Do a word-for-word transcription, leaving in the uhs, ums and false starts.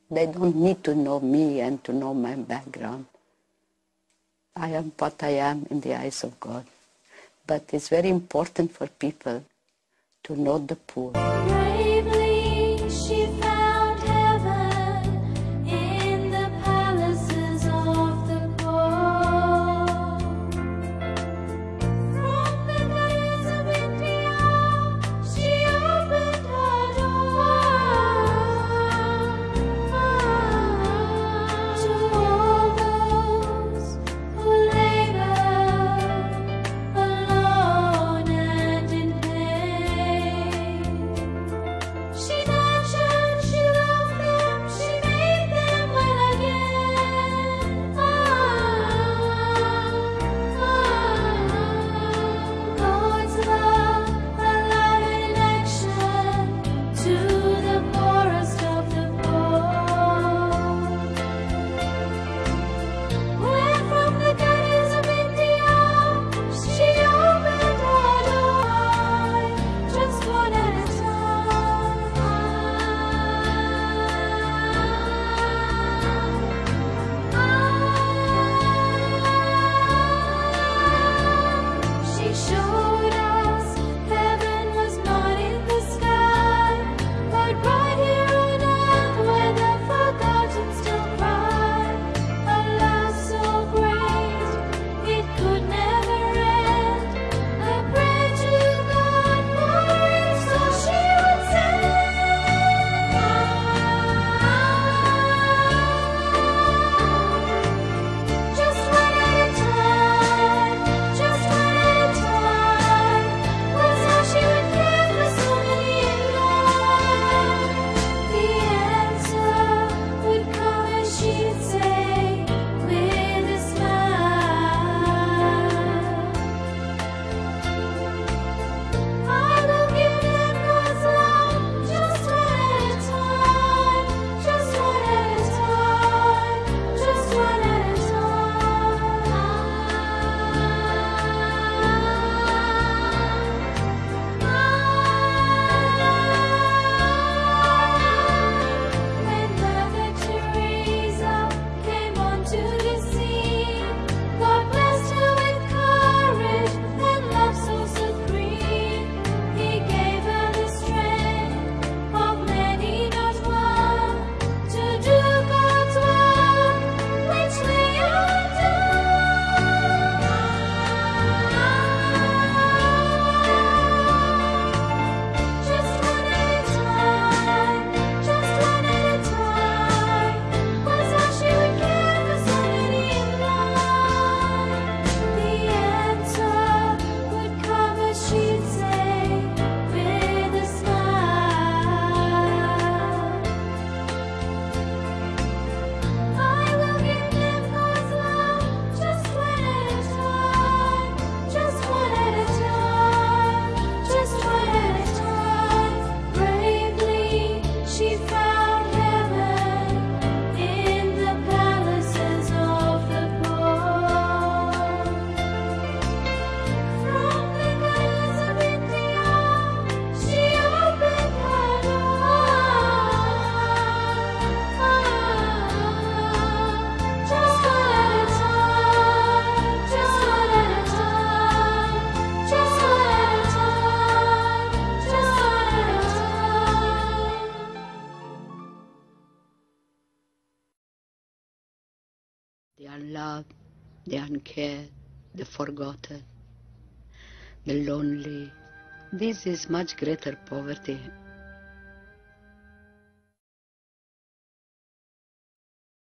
They don't need to know me and to know my background. I am what I am in the eyes of God. But it's very important for people to know the poor. Bravely she found heaven in the palaces of the poor. From the days of India she opened her door to all those who labor alone and in pain. She nurtured, she loved them, she made them well again. Ah, ah, God's love, alive in action to the poorest of the poor. Where from the gutters of India she opened her door, just one at a time. She showed us heaven was not in the sky, but right here on earth where the forgotten still cry. A love so great it could never end. A prayer to God for it, so she would say. Just one at a time, just one at a time, was how she would care for so many in love. The answer would come as she'd say, with a smile, I will give them God's love, just one at a time, just one at a time, just one at a time. When Mother Teresa came onto the scene, God blessed her with courage and love so supreme. He gave her the strength of many, not one, to do God's work, which lay undone. Just one at a time, just one at a time, was how she would care for so many in love. The answer would come as she'd say, with a smile, I will give them God's love, just one at a time, just one at a time, just one at a time. Bravely she found heaven in the palaces of the poor. From the gutters of India she opened her door. Just one at a time, just one at a time, just one at a time, just one at a time. The unloved, the uncared, the forgotten, the lonely. This is much greater poverty